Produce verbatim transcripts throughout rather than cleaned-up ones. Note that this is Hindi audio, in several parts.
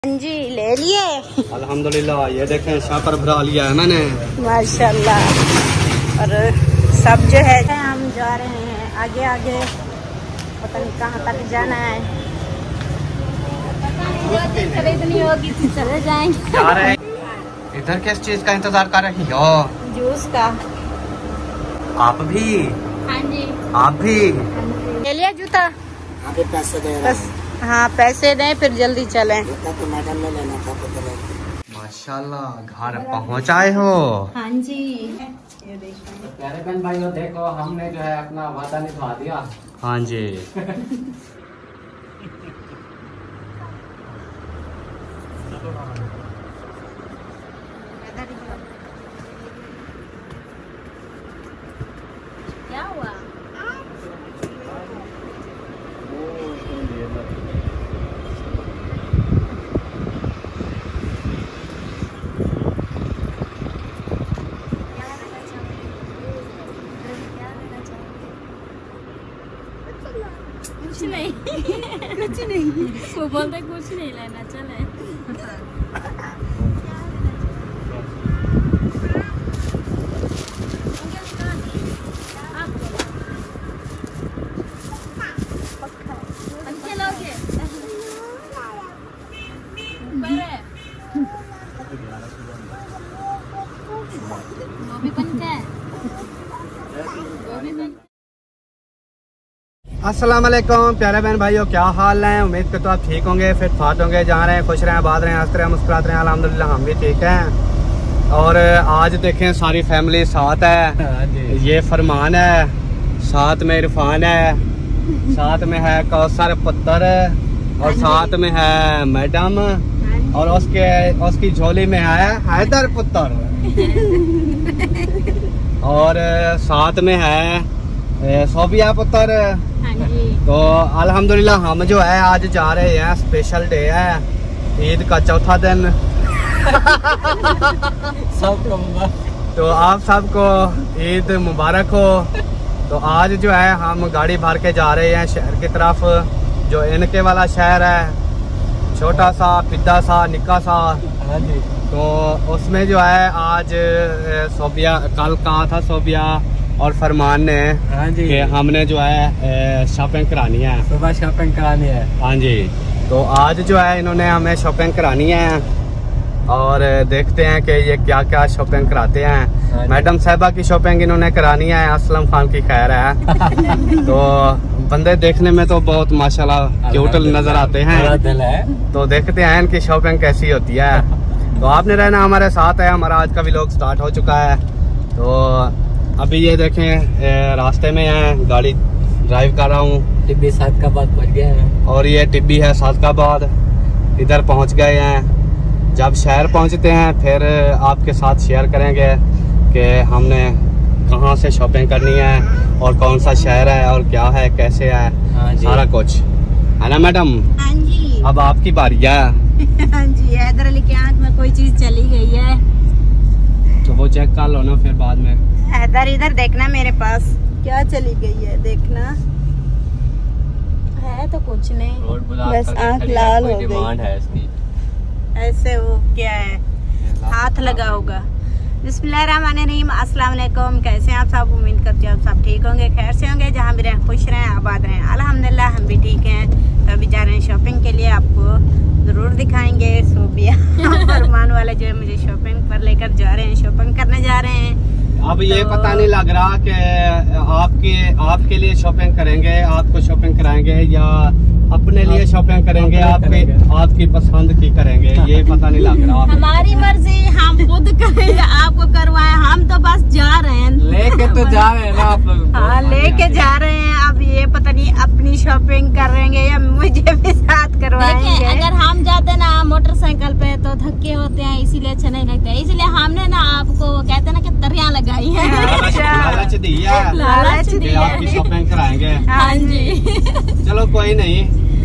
जी ले लिए अल्हम्दुलिल्लाह। ये देखें शाकर भरा लिया है मैंने माशाल्लाह। और सब जो है हम जा रहे हैं आगे आगे, पता नहीं कहाँ तक जाना है। खरीदनी होगी तो चले जाएंगे। जा रहे हैं। इधर किस चीज का इंतजार कर रही हो? जूस का। आप भी? हाँ जी। आप भी ले लिया जूता? अभी पैसे दे रहे हैं। हाँ पैसे दें फिर जल्दी चलें। जूता तो मैडम ने लेना था पुत्र। माशाल्लाह घर पहुँच आए हो। हाँ जी। प्यारे बहन भाइयों देखो हमने जो है अपना वादा निभा दिया। हाँ जी। क्या हुआ? कुछ नहीं कुछ नहीं वो बोलते कुछ नहीं लेना चले। वो भी बनता है। अस्सलाम वालेकुम प्यारे बहन भाइयों, क्या हाल है? उम्मीद करता हूँ आप ठीक होंगे, फिट फाट होंगे, जा रहे हैं, खुश रहें, आबाद रहें, हंसते रहें, मुस्कुराते रहें। अल्हम्दुलिल्लाह हम भी ठीक हैं। और आज देखें सारी फैमिली साथ है। ये फरमान है, साथ में इरफान है, साथ में है कौसर पुत्र और साथ में है मैडम और उसके उसकी झोली में है हैदर पुत्र और साथ में है सोबिया पुत्र। तो अल्हम्दुलिल्लाह हम जो है आज जा रहे हैं, स्पेशल डे है, ईद का चौथा दिन। सबको तो आप सबको ईद मुबारक हो। तो आज जो है हम गाड़ी भर के जा रहे हैं शहर की तरफ, जो इनके वाला शहर है, छोटा सा पिद्दा सा निक्का सा। हाँ जी। तो उसमें जो है आज सोबिया, कल कहा था सोबिया और फरमान ने हाँ जी कि हमने जो है शॉपिंग करानी है, सुबह शॉपिंग करानी है। हाँ जी। तो आज जो है इन्होंने हमें शॉपिंग करानी है और देखते हैं कि ये क्या क्या शॉपिंग कराते हैं। हाँ मैडम साहबा की शॉपिंग इन्होंने करानी है, असलम खान की खैर है। तो बंदे देखने में तो बहुत माशाल्लाह क्यूट नजर आते हैं। दिल है। तो देखते हैं इनकी शॉपिंग कैसी होती है। तो आपने रहना हमारे साथ है। हमारा आज का व्लॉग स्टार्ट हो चुका है। तो अभी ये देखें रास्ते में है, गाड़ी ड्राइव कर रहा हूँ। टिब्बी सादकाबाद पहुंच गए हैं और ये टिब्बी है सादकाबाद, इधर पहुँच गए हैं। जब शहर पहुँचते हैं फिर आपके साथ शेयर करेंगे कि हमने कहाँ से शॉपिंग करनी है और कौन सा शहर है और क्या है कैसे है। हाँ जी। सारा कुछ है ना मैडम? हाँ जी। अब आपकी बारी है। हाँ जी। हैदर अली की आँख में कोई चीज चली गई है तो वो चेक कर लो ना फिर बाद में। हैदर इधर देखना, मेरे पास क्या चली गई है देखना। है तो कुछ नहीं, बस आँख लाल हो गई है इसकी। ऐसे वो क्या है, हाथ लगा होगा। बिस्मिल्लाहिर्रहमानिर्रहीम। अस्सलाम वालेकुम। कैसे हैं आप सब? उम्मीद करती हूँ आप सब ठीक होंगे, खैर से होंगे, जहाँ भी रहें खुश रहें, आबाद रहें। अल्हम्दुलिल्लाह हम भी ठीक हैं। तो अभी जा रहे हैं शॉपिंग के लिए, आपको ज़रूर दिखाएंगे। सोबिया फरमान वाले जो है मुझे शॉपिंग पर लेकर जा रहे हैं, शॉपिंग करने जा रहे हैं। अब ये तो पता नहीं लग रहा कि आपके आपके लिए शॉपिंग करेंगे, आपको शॉपिंग कराएंगे या अपने लिए शॉपिंग करेंगे, आपके आपकी पसंद की करेंगे, ये पता नहीं लग रहा। हमारी मर्जी, हम खुद करेंगे, आपको करवाए, हम तो बस जा रहे हैं। लेके तो जा रहे हैं ना आप लोग। हाँ लेके जा रहे हैं। अब ये पता नहीं अपनी शॉपिंग करेंगे या मुझे भी साथ करवाएंगे। अगर हम जाते ना मोटरसाइकिल पे तो धक्के होते हैं, इसीलिए अच्छा नहीं लगता है। इसलिए हमने ना आपको कहते हैं ना कि तरिया लगाई है। लालच दिया, लालच कि दिया, आपकी शॉपिंग कराएंगे। हाँ जी। चलो कोई नहीं,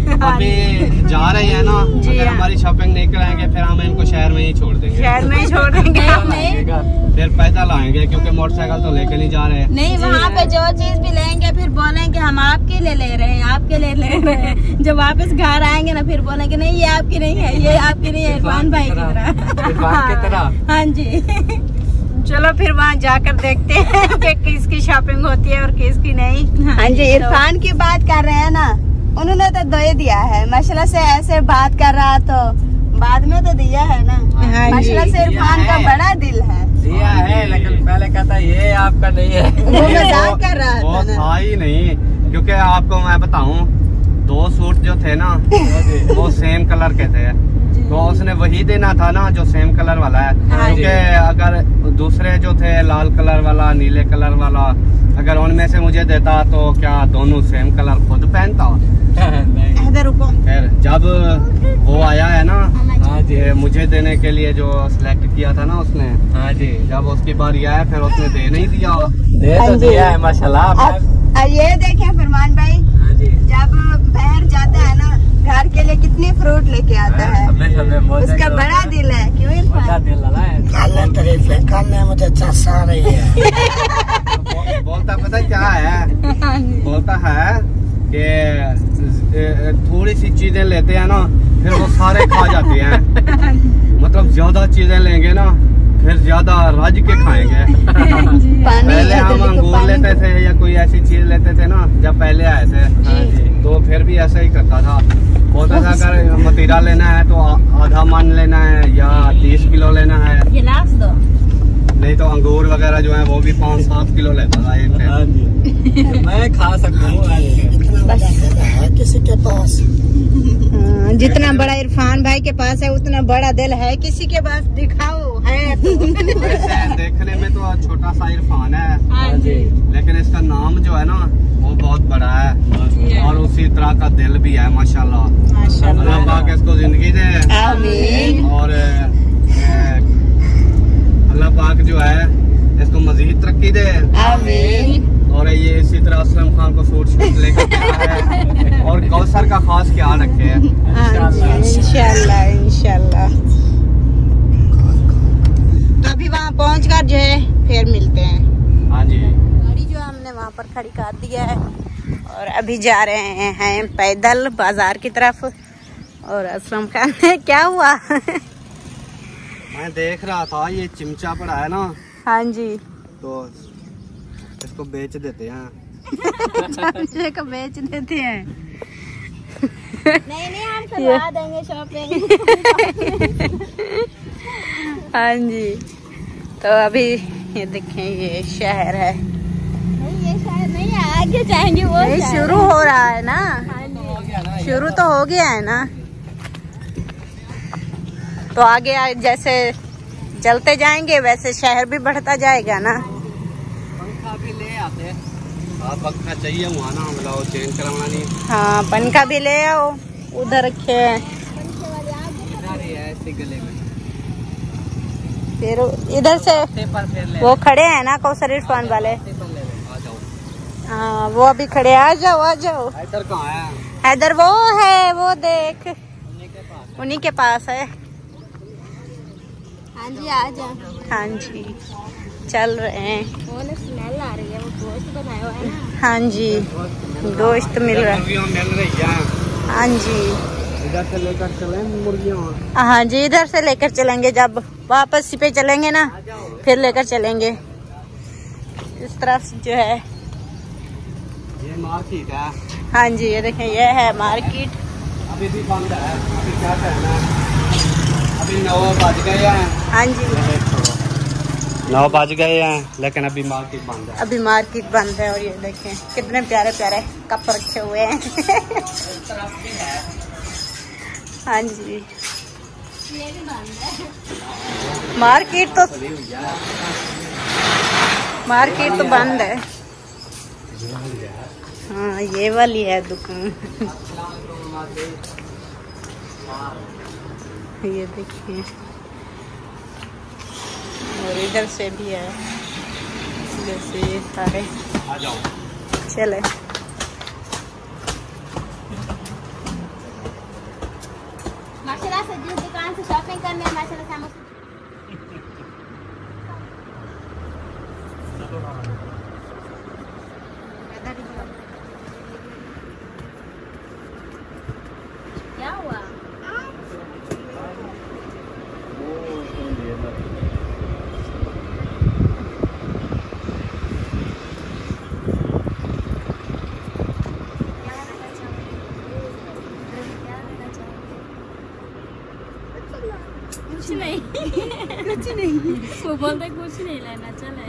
अभी जा रहे हैं ना, अगर हमारी शॉपिंग नहीं कराएंगे फिर हम इनको शहर में ही छोड़ देंगे। शहर में ही छोड़ देंगे फिर पैदल आएंगे क्योंकि मोटरसाइकिल तो लेके नहीं जा रहे। नहीं, वहाँ पे जो चीज भी लेंगे फिर बोलेंगे हम आपके लिए ले रहे हैं, आपके लिए ले रहे हैं। जब वापस घर आएंगे ना फिर बोलेंगे नहीं ये आपकी नहीं है, ये आपकी नहीं है, इरफान भाई की तरह। हाँ जी। चलो फिर वहाँ जाकर देखते हैं कि किसकी शॉपिंग होती है और किसकी नहीं। हाँ जी, इरफान की बात कर रहे हैं ना, उन्होंने तो दो दिया है। माशाल्लाह से ऐसे बात कर रहा तो बाद में तो दिया है ना। माशाल्लाह से इरफान का बड़ा दिल है। दिया है लेकिन पहले कहता ये आपका नहीं है। वो मजाक कर रहा वो था था ही नहीं, क्योंकि आपको मैं बताऊं दो सूट जो थे ना वो सेम कलर के थे, तो उसने वही देना था ना जो सेम कलर वाला है। क्योंकि अगर दूसरे जो थे लाल कलर वाला, नीले कलर वाला, अगर उनमें से मुझे देता तो क्या दोनों सेम कलर खुद पहनता? फिर जब वो आया है ना, हाँ जी, मुझे देने के लिए जो सिलेक्ट किया था ना उसने, हाँ जी, जब उसकी बारी आया फिर उसने दे नहीं दिया। दे तो दिया है माशाल्लाह। अब ये देखें फरमान भाई, हाँ जी, जब बाहर जाता है ना घर के लिए कितने फ्रूट लेके आता है। सबने सबने उसका बड़ा दिल है। क्यों इरफान? दिल लगा है। मुझे चस्सा रही है। बोलता पता क्या है, बोलता है कि थोड़ी सी चीजें लेते हैं ना फिर वो सारे खा जाते हैं। मतलब ज्यादा चीजें लेंगे ना फिर ज्यादा रज के खाएंगे। पहले हम अंगूर लेते थे या कोई ऐसी चीज लेते थे ना जब पहले आए थे, तो फिर भी ऐसा ही करता था। बोलता था अगर मतीरा लेना है तो आधा मन लेना है या तीस किलो लेना है, गिलास दो। नहीं तो अंगूर वगैरह जो है वो भी पाँच सात किलो लेता था एक टाइम। मैं खा सकता हूँ है किसी के पास। जितना बड़ा इरफान भाई के पास है उतना बड़ा दिल है किसी के पास। दिखाओ है तो। वैसे देखने में तो छोटा सा इरफान है, हाँ जी, लेकिन इसका नाम जो है ना वो बहुत बड़ा है और उसी तरह का दिल भी है माशाल्लाह। माशाल्लाह। अल्लाह पाक इसको जिंदगी दे आमीन। और अल्लाह पाक जो है इसको मजीद तरक्की दे। आमीन। और ये इसी तरह असलम खान को सूट शूट लेकर है और कौसर का खास ख्याल रखे। इंशाल्लाह इंशाल्लाह। तो अभी वहाँ पहुँच कर जो है फिर मिलते हैं। हाँ जी, गाड़ी जो हमने वहाँ पर खड़ी कर दिया है और अभी जा रहे हैं पैदल बाजार की तरफ। और असलम खान क्या हुआ? मैं देख रहा था ये चिमचा पड़ा है ना, हाँ जी, तो इसको बेच देते हैं। चमचे को बेच देते हैं। नहीं नहीं हम करवा देंगे शॉपिंग। हाँ जी, तो अभी ये देखें ये शहर है। नहीं ये शहर नहीं है, आगे जाएंगे वो शुरू हो रहा है ना। शुरू तो हो गया है ना, तो आगे जैसे चलते जाएंगे वैसे शहर भी बढ़ता जाएगा ना। पंखा भी ले आते। हाँ पंखा चाहिए वहाँ ना, मतलब चेंज करवाना नहीं। हाँ पंखा भी ले आओ, उधर रखे हैं। इधर ही है इसी गले में। फिर इधर से वो खड़े हैं ना कौसर इरफान वाले। आ जाओ। हाँ वो अभी खड़े, आ जाओ आ जाओ। इधर कहाँ है? इधर वो है, वो देख उन्हीं के पास है। हाँ जी आ जाओ। हाँ जी चल रहे हैं। वो स्मेल आ रही है, वो गोश्त बनाया हुआ है ना। हाँ जी गोश्त मिल रहा है। मुर्गियाँ मिल रही है। हाँ जी इधर से लेकर चले मुर्गियाँ। हाँ जी इधर से लेकर चलेंगे, जब वापस पे चलेंगे ना फिर लेकर चलेंगे। इस तरफ जो है ये मार्केट है। हाँ जी ये देखें ये है मार्केट। अभी भी बंद है, अभी क्या करना है? अभी नौ बज गए हैं। हाँ जी नौ बज गए हैं लेकिन अभी मार्केट बंद है। अभी मार्केट बंद है। और ये देखें कितने प्यारे प्यारे कप रखे हुए हैं। हाँ जी मार्केट तो मार्केट तो बंद है। हाँ ये वाली है दुकान। ये देखिए और इधर से भी है, जैसे ये सारे। आ जाओ। चले नहीं करने माशाल्लाह से हम क्या हुआ? कुछ नहीं कुछ नहीं वो बोलते कुछ नहीं लेना चले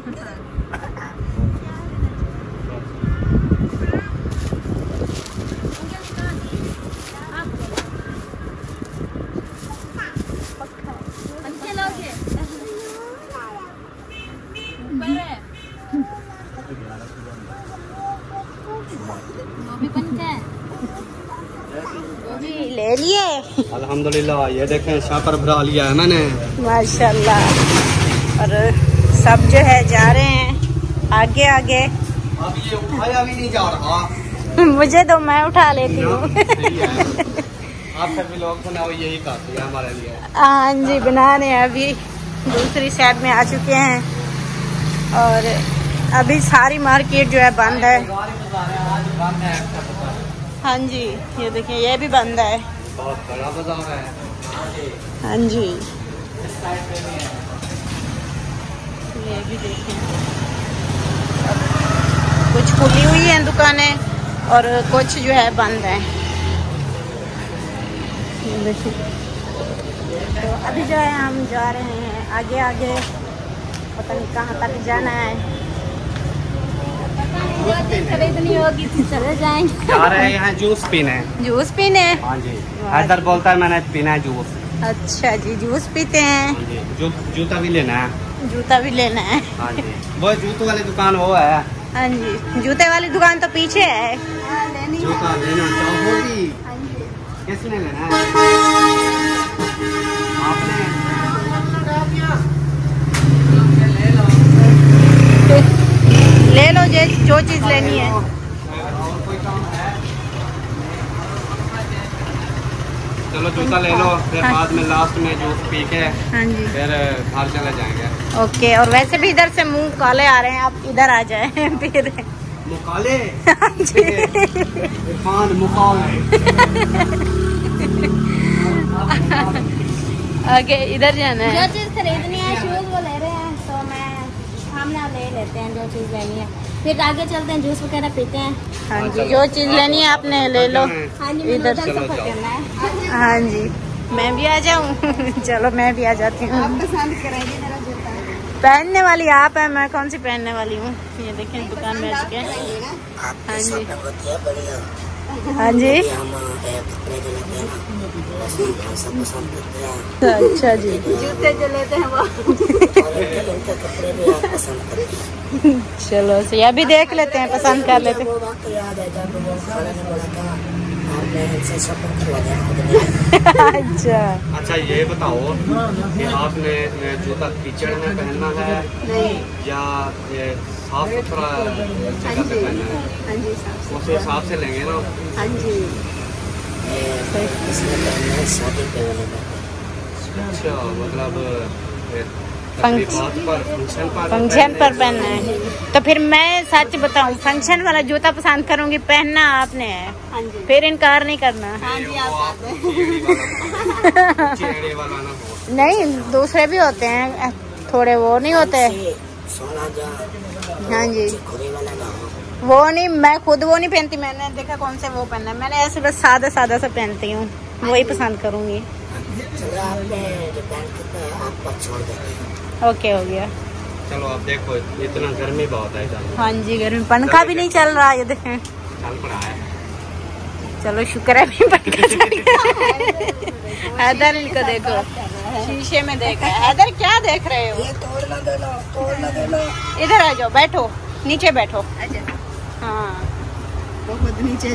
जी ले लिए अल्हम्दुलिल्लाह। ये देखें शापर भरा लिया है मैंने माशाल्लाह। और सब जो है जा रहे हैं आगे आगे। अब ये उठाया भी नहीं जा रहा मुझे तो मैं उठा लेती हूँ। आप सभी लोग बनाओ, यही काफी है हमारे लिए। हाँ जी, बना रहे हैं। अभी दूसरी साइड में आ चुके हैं और अभी सारी मार्केट जो है बंद है। हाँ जी, ये देखिए ये भी बंद है। बहुत बड़ा बाजार है। हाँ जी, ये भी देखिए कुछ खुली हुई हैं दुकानें और कुछ जो है बंद है। ये देखिए, तो अभी जो है हम जा रहे हैं आगे आगे, पता नहीं कहाँ तक जाना है। खरीदनी होगी तो चले जाएंगे। जा रहे हैं जूस पीने। जूस पीने? हाँ जी, हैदर बोलता है मैंने पीना है जूस। अच्छा जी, जूस पीते हैं। हाँ जी, जू, जूता भी लेना है। जूता भी लेना है। हाँ जी, वो जूतों वाली दुकान वो है। हाँ जी, जूते वाली दुकान तो पीछे है। जूता लेना चाहोगी? किसने लेना है? आपने? ले लो जो जो चीज लेनी है। और कोई काम है? चलो जूता ले लो, फिर हाँ। बाद में लास्ट में जूस पी के हाँ जी, फिर घर चले जाएंगे। ओके। और वैसे भी इधर से मुंह काले आ रहे हैं, आप इधर आ जाए फिर। मुकाले? हाँ जी। इरफान मुकाले। आगे इधर जाना है। जो चीज खरीदनी है शूज वो ले रहे हैं, तो मैं सामने ले लेते हैं जो चीज लेनी है, फिर आगे चलते हैं जूस वगैरह पीते हैं। हाँ जी, जो चीज लेनी है आपने ले लो। हाँ जी, इधर सफर करना है। हाँ जी, मैं भी आ जाऊँ? चलो मैं भी आ जाती हूँ। आप पसंद करेंगे मेरा जूता? पहनने वाली आप है, मैं कौन सी पहनने वाली हूँ। ये देखें दुकान में आ चुके हैं। हाँ जी, हाँ जी। अच्छा जी, जूते जो लेते हैं वो। चलो सही, अभी देख लेते हैं, पसंद कर लेते हैं। अच्छा अच्छा, ये बताओ कि आपने जूता कीचड़ में पहनना है या ये साफ सुथरा जगह पे पहनना है? हाँ जी, उस हिसाब से लेंगे ना। हाँ जी। अच्छा, मतलब फंक्शन पर फंक्शन पर फंक्शन पर पहनना है, तो फिर मैं सच बताऊं, फंक्शन वाला जूता पसंद करूंगी, पहनना आपने है। हाँ जी। फिर इनकार नहीं करना। हाँ जी, आप वाला ना हो। नहीं, दूसरे भी होते हैं थोड़े, वो नहीं होते। हाँ जी, वो नहीं, मैं खुद वो नहीं पहनती। मैंने देखा कौन से वो पहनना है, मैंने ऐसे बस सादा सादा सा पहनती हूँ, वही पसंद करूंगी। ओके, हो गया। चलो अब देखो, इतना गर्मी बहुत है इधर। हाँ जी, गर्मी, पंखा भी नहीं चल रहा, ये देखें। चल पड़ा है। चलो शुक्र है भी पंखा चल गया। हैदर इनको देखो, शीशे में देखा। हैदर क्या देख रहे हो? तोड़ना देना, तोड़ना देना। इधर आ जाओ, बैठो, नीचे बैठो। हाँ, बहुत नीचे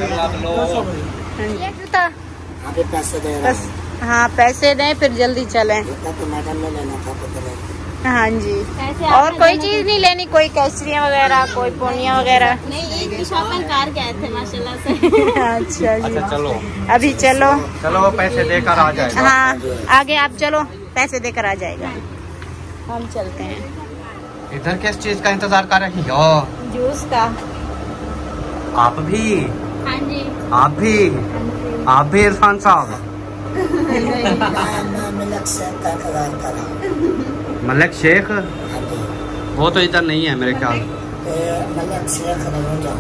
जूता पैसे दे बस। हाँ, पैसे दें फिर जल्दी चलें। तो मैडम ने लेना था, हाँ जी। पैसे और आपने कोई देने चीज नहीं लेनी, कोई कैसरियाँ वगैरह, कोई पोनिया वगैरह? नहीं, ईद की शॉपिंग कार गए थे माशाल्लाह से। अच्छा जी। अच्छा चलो अभी चलो। चलो वो पैसे देकर आ जाएगा। हाँ आगे आप चलो, पैसे देकर आ जाएगा। हम चलते हैं। इधर किस चीज का इंतजार कर रही हो? जूस का। आप भी? हाँ जी। आप भी? आप भी इरफान साहब? मलक शेख का इंतजार कर रहा हूँ। मलक शेख? वो तो इधर नहीं है मेरे ख्याल। मलक शेख रमूजा।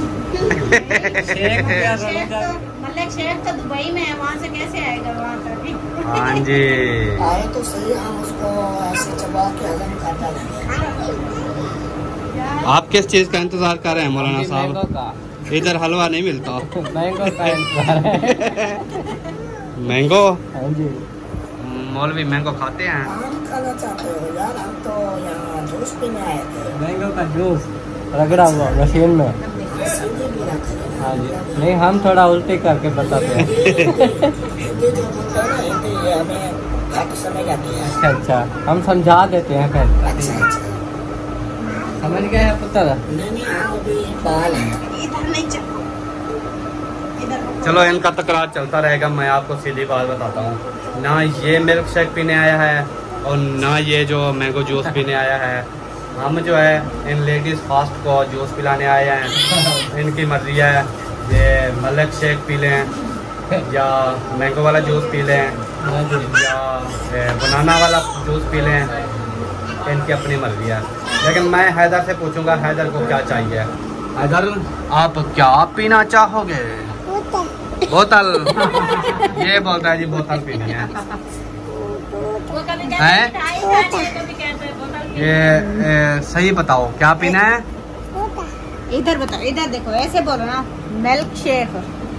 मलक शेख तो दुबई में है, वहाँ से कैसे आएगा वहाँ तक? हाँ जी। आए तो सही, हम उसको ऐसे चबा के हजम कर डालेंगे। आप किस चीज का इंतजार कर रहे हैं मौलाना साहब? मैंगो का। इधर हलवा नहीं मिलता। मैंगो का इंतजार है। मैंगो? हाँ जी। मौलवी मैंगो खाते हैं? आम खाना चाहते हो यार? हम तो यहाँ जूस पीने आए थे। मैंगो का जूस रगड़ा हुआ मशीन में। सीधी भी रख लेना। हाँ जी। नहीं, हम थोड़ा उल्टी करके बताते हैं। हिंदी जो बोलते हैं ना, हिंदी ये हमें घट समझ आती है। अच्छा अच्छा, हम समझा देते हैं फिर। अच्छा अच्छा। समझ गए हैं पुत्र? नहीं नहीं, हम अभी बाल हैं। इधर नहीं चलो, इधर। चलो इनका तकरार चलता रहेगा। मैं आपको सीधी बात बताता हूँ, ना ये मिल्क शेक पीने आया है और ना ये जो मैंगो जूस पीने आया है। हम जो है इन लेडीज फास्ट को जूस पिलाने आए हैं। इनकी मर्जी है, ये मलक शेक पी लें या मैंगो वाला जूस पी लें हाँ जी। या बनाना वाला जूस पी लें, इनकी अपनी मर्जी है। लेकिन मैं हैदर से पूछूंगा, हैदर को क्या चाहिए? हैदर आप क्या पीना चाहोगे? बोतल। ये बोलता है जी बोतल पीनी है। वो कभी कहते हैं? हैं मिठाई खानी है, कभी कहते हैं बोतल पीनी ये ए, सही बताओ क्या पीना है? इधर बताओ, इधर देखो, ऐसे बोलो ना। मिल्क शेक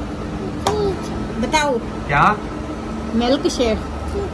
बताओ। क्या? Milkshake.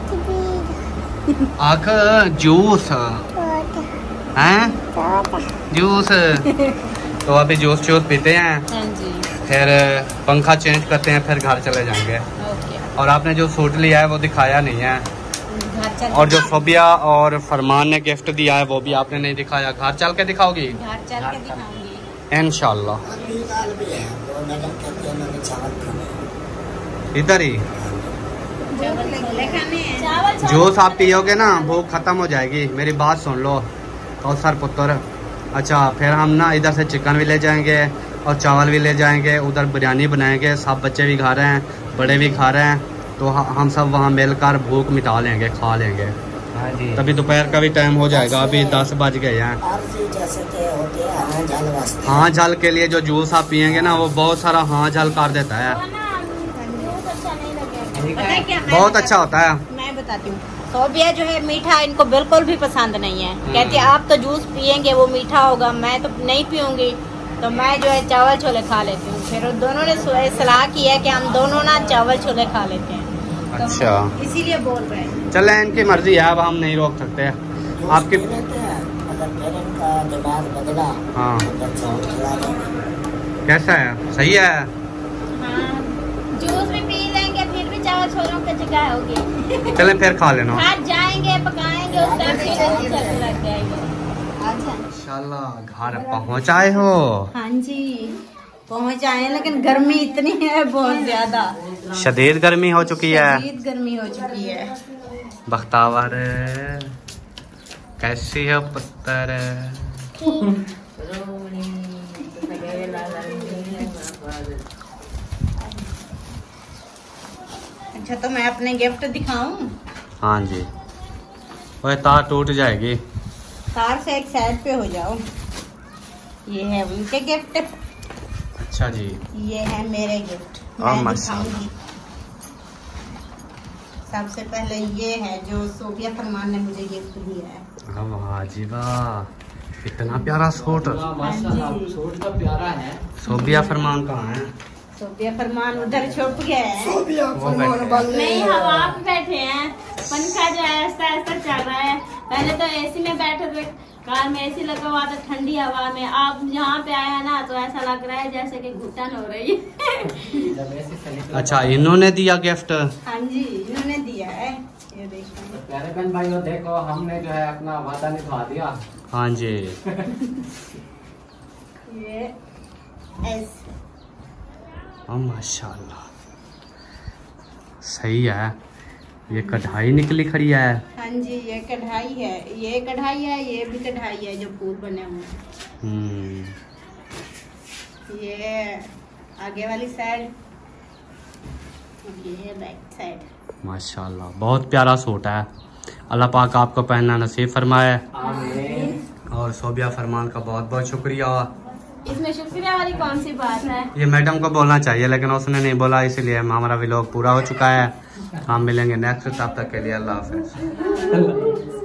आख जूस हैं? जूस। तो अभी जूस जूस पीते हैं, हाँ जी। फिर पंखा चेंज करते हैं, फिर घर चले जाएंगे। ओके। और आपने जो सूट लिया है वो दिखाया नहीं है, घर चल और जो सोबिया और फरमान ने गिफ्ट दिया है वो भी आपने नहीं दिखाया। घर चल के दिखाओगी घर चल के दिखाऊंगी। इंशाल्लाह। अभी दाल भी है, वो मैडम कहती है मैंने चावल खाने। इधर ही चावल छोले खाने हैं। चावल छोले जूस आप पियोगे ना भूख खत्म हो जाएगी। मेरी बात सुन लो तो सर पुत्र। अच्छा फिर हम ना इधर से चिकन भी ले जाएंगे और चावल भी ले जाएंगे, उधर बिरयानी बनाएंगे, सब बच्चे भी खा रहे हैं, बड़े भी खा रहे हैं, तो हम सब वहाँ मिलकर भूख मिटा लेंगे, खा लेंगे। हाँ जी। तभी दोपहर का भी टाइम हो जाएगा, अभी दस बज गए हैं। अर्जी जैसे के होते हैं हाँ जल वास्ते। हाँ जल के लिए जो जूस आप पियेंगे ना वो बहुत सारा हाँ जल कर देता है, वो ना जूस अच्छा नहीं लगेगा। पता है क्या, मैं बहुत बता- अच्छा होता है। मैं बताती हूँ। सोबिया जो है मीठा इनको बिल्कुल भी पसंद नहीं है। कहती है आप तो जूस पियेंगे वो मीठा होगा, मैं तो नहीं पीऊंगी, तो मैं जो है चावल छोले खा लेती हूँ। फिर दोनों ने सलाह की है कि हम दोनों ना चावल छोले खा लेते हैं। तो अच्छा। इसीलिए बोल रहे हैं। चले इनकी मर्जी है, अब हम नहीं रोक सकते। जूस आपकी पी लेते हैं, अगर फिर इनका दिमाग बदला हाँ तो चावल खिला देंगे। कैसा है? सही है। हाँ, जूस भी पी लेंगे, फिर भी चावल छोलों की जगह होगी। चले फिर खा लेना। हाथ जाएंगे, पकाएंगे, उस टाइम फिर जूस चलने लग जाएंगे। इंशाल्लाह घर पहुँच आए हो। हाँ जी पहुँच आए हैं, लेकिन गर्मी इतनी है बहुत ज्यादा। शदीद गर्मी हो चुकी है। शदीद गर्मी हो चुकी है। बख्तावर कैसी है पुत्र? अच्छा तो मैं अपने गिफ्ट दिखाऊं? हाँ जी। वह तार टूट जाएगी। कार से एक साइड पे हो जाओ। ये है उनके गिफ्ट, अच्छा जी। ये है मेरे गिफ्ट। हाँ, मैं माशाल्लाह। दिखाऊंगी। सबसे पहले ये है जो सोबिया फरमान ने मुझे गिफ्ट दिया है। वाह जी वाह, इतना प्यारा सूट। माशाल्लाह, सूट तो प्यारा है। सोबिया फरमान कहाँ है? सोबिया फरमान उधर छुप गया है। वो बैठे हैं। नहीं, हवा में बैठे हैं, पंखा जो है ऐसा ऐसा चल रहा है। पहले तो एसी में बैठे थे, कार में एसी लगा हुआ था ठंडी हवा में। अब यहाँ पे आया ना तो ऐसा लग रहा है जैसे कि घुटन हो रही है। जब ऐसे से निकला अच्छा इन्होंने दिया गिफ्ट। हाँ जी इन्होंने दिया है। ये देखिए प्यारे बहन भाइयों देखो हमने जो है अपना वादा निभा दिया। हाँ जी। ये ऐसे हाँ माशाल्लाह सही है। ये कढ़ाई निकली खड़ी है। हाँ जी, ये कढ़ाई है, ये कढ़ाई है, ये भी कढ़ाई है जो फूल बने हुए हैं। हम्म ये आगे वाली साइड, ये बैक साइड। माशाल्लाह बहुत प्यारा सूट है। अल्लाह पाक आपको पहनना नसीब फरमाए। आमीन। और सोबिया फरमान का बहुत बहुत शुक्रिया। इसमें शुक्रिया वाली कौन सी बात है? ये मैडम को बोलना चाहिए लेकिन उसने नहीं बोला, इसलिए हमारा व्लॉग पूरा हो चुका है। हम मिलेंगे नेक्स्ट, तब तक के लिए अल्लाह हाफिज।